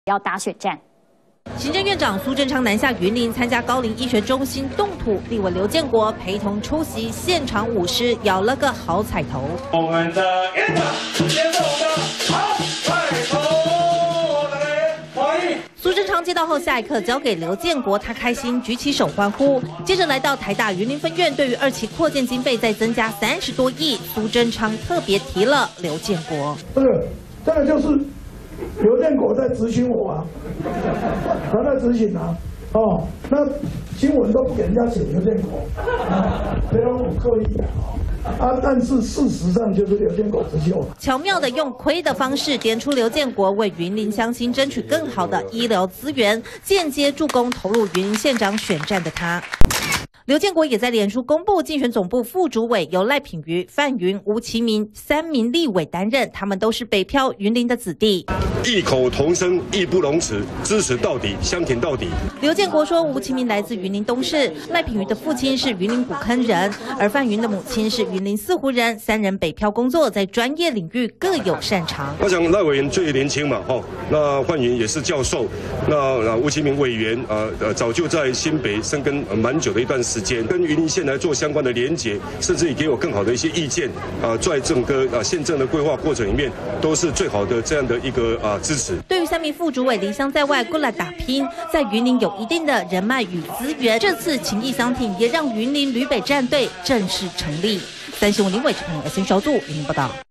要打选战。 行政院长苏贞昌南下云林参加高龄医学中心动土，立委刘建国陪同出席，现场舞狮，摇了个好彩头。我们的院长接受的好彩头，苏贞昌接到后，下一刻交给刘建国，他开心举起手欢呼。接着来到台大云林分院，对于2期扩建经费再增加30多亿，苏贞昌特别提了刘建国。 这个就是刘建国在咨询我啊，他在咨询啊，那新闻都不给人家写刘建国，非常不刻意啊，但是事实上就是刘建国咨询我。 巧妙的用亏的方式点出刘建国为云林乡亲争取更好的医疗资源，间接助攻投入云林县长选战的他。刘建国也在脸书公布竞选总部副主委由赖品妤、范云、吴其明3名立委担任，他们都是北漂云林的子弟。 异口同声，义不容辞，支持到底，相挺到底。 刘建国说，吴其明来自云林东市，赖品妤的父亲是云林古坑人，而范云的母亲是云林四湖人，3人北漂工作，在专业领域各有擅长。 我想赖委员最年轻嘛，那范云也是教授，那吴其明委员早就在新北深耕蛮久的一段时间，跟云林县来做相关的连结，甚至也给我更好的一些意见在整个县政的规划过程里面，都是最好的这样的一个支持。 对于3名副主委离乡在外过来打拼，在云林有一定的人脉与资源，这次情谊相挺也让云林旅北战队正式成立。3新闻林伟志、彭友新小组云林报道。